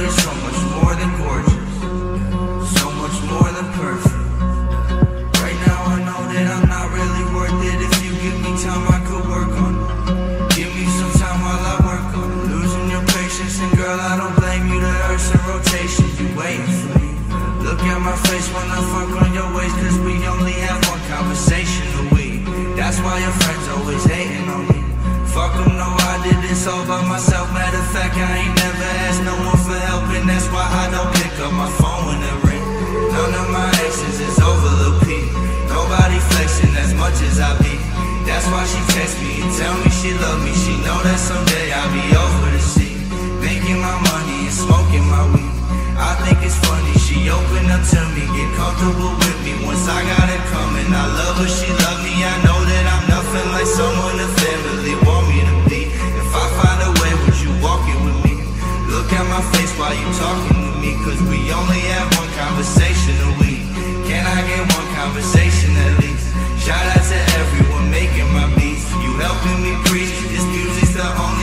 you're so much more than gorgeous, so much more than perfect. Right now I know that I'm not really worth it. If you give me time I could work on it. Give me some time while I work on it. Losing your patience, and girl I don't blame you. The earth's in rotation, you waiting for me. Look at my face when I fuck on your waist, cause we only have one conversation a week. That's why your friends always hating on me. Fuck them, no, I did this all by myself. Matter of fact, I ain't never asked no one for help, and that's why I don't pick up my phone when it ring. None of my exes is over Lil Peep. Nobody flexing as much as I be. That's why she text me and tell me she love me. She know that someday I'll be over the sea, making my money and smoking my weed. I think it's funny, she opened up to me, get comfortable with me once I got it coming. I love her, she love me, I know that I'm nothing like someone the family want me to be. If I find a way, would you walk it with me? Look at my face while you talking to me, cause we only have one conversation a week. Can I get one conversation at least? Shout out to everyone making my beats. You helping me preach, this music's the only